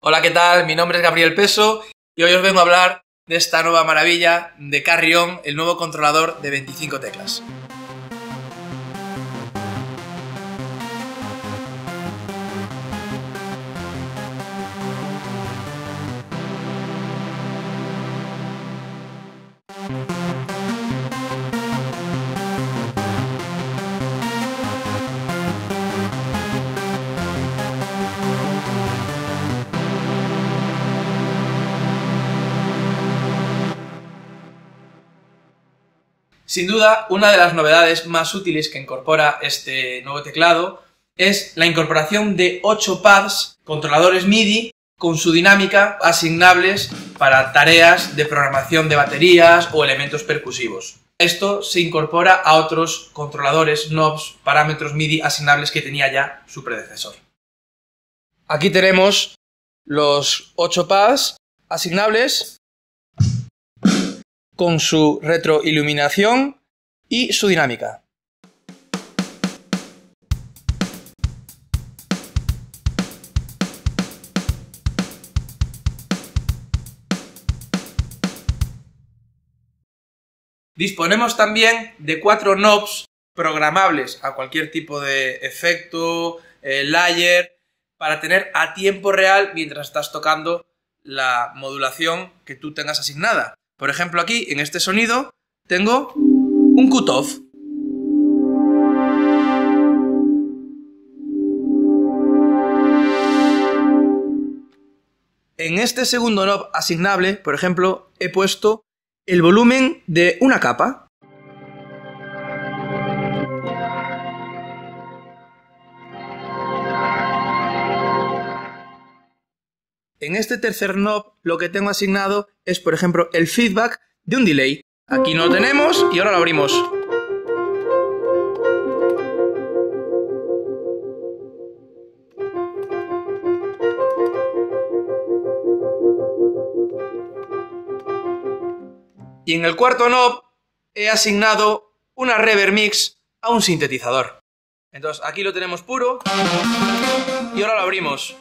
Hola, ¿qué tal? Mi nombre es Gabriel Peso y hoy os vengo a hablar de esta nueva maravilla de Carry-On, el nuevo controlador de 25 teclas. Sin duda, una de las novedades más útiles que incorpora este nuevo teclado es la incorporación de 8 pads, controladores MIDI, con su dinámica asignables para tareas de programación de baterías o elementos percusivos. Esto se incorpora a otros controladores, knobs, parámetros MIDI asignables que tenía ya su predecesor. Aquí tenemos los 8 pads asignables con su retroiluminación y su dinámica. Disponemos también de 4 knobs programables a cualquier tipo de efecto, layer, para tener a tiempo real mientras estás tocando la modulación que tú tengas asignada. Por ejemplo, aquí, en este sonido, tengo un cutoff. En este segundo knob asignable, por ejemplo, he puesto el volumen de una capa. En este tercer knob lo que tengo asignado es, por ejemplo, el feedback de un delay. Aquí no lo tenemos y ahora lo abrimos. Y en el cuarto knob he asignado una reverb mix a un sintetizador. Entonces aquí lo tenemos puro y ahora lo abrimos.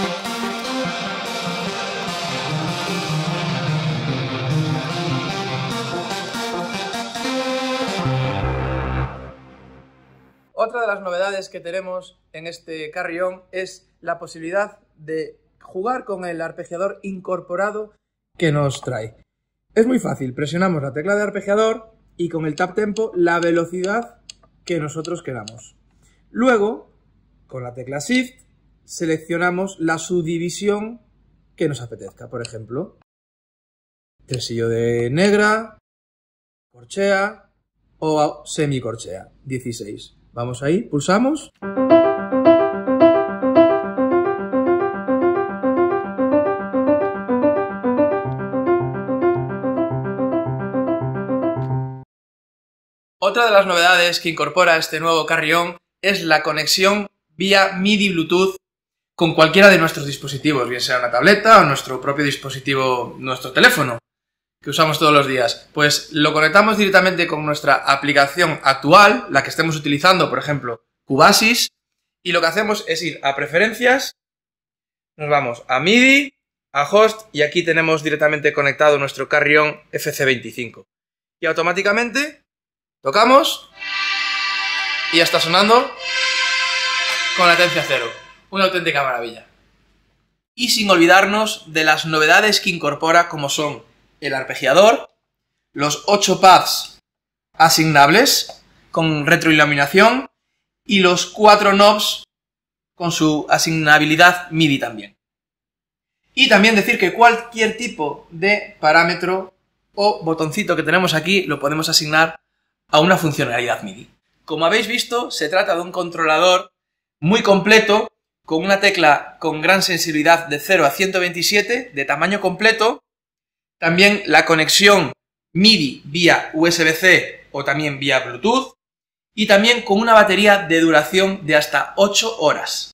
Otra de las novedades que tenemos en este Carry-On es la posibilidad de jugar con el arpegiador incorporado que nos trae. Es muy fácil, presionamos la tecla de arpegiador y con el tap tempo la velocidad que nosotros queramos. Luego, con la tecla Shift, seleccionamos la subdivisión que nos apetezca. Por ejemplo, tresillo de negra, corchea o semicorchea, 16. Vamos ahí, pulsamos. Otra de las novedades que incorpora este nuevo Carry-On es la conexión vía MIDI Bluetooth con cualquiera de nuestros dispositivos, bien sea una tableta o nuestro propio dispositivo, nuestro teléfono, que usamos todos los días. Pues lo conectamos directamente con nuestra aplicación actual, la que estemos utilizando, por ejemplo, Cubasis, y lo que hacemos es ir a preferencias, nos vamos a MIDI, a Host, y aquí tenemos directamente conectado nuestro Carry-On FC25. Y automáticamente tocamos y ya está sonando con latencia cero. Una auténtica maravilla. Y sin olvidarnos de las novedades que incorpora, como son el arpegiador, los 8 pads asignables con retroiluminación y los 4 knobs con su asignabilidad MIDI también. Y también decir que cualquier tipo de parámetro o botoncito que tenemos aquí lo podemos asignar a una funcionalidad MIDI. Como habéis visto, se trata de un controlador muy completo, con una tecla con gran sensibilidad de 0 a 127, de tamaño completo. También la conexión MIDI vía USB-C o también vía Bluetooth. Y también con una batería de duración de hasta 8 horas.